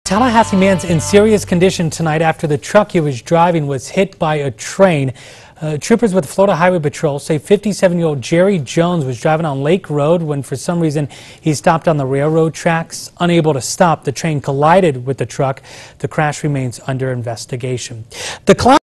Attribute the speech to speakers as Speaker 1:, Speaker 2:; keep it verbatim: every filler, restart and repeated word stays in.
Speaker 1: Tallahassee man's in serious condition tonight after the truck he was driving was hit by a train. Uh, troopers with Florida Highway Patrol say fifty-seven-year-old Jerry Jones was driving on Lake Road when for some reason he stopped on the railroad tracks. Unable to stop, the train collided with the truck. The crash remains under investigation. The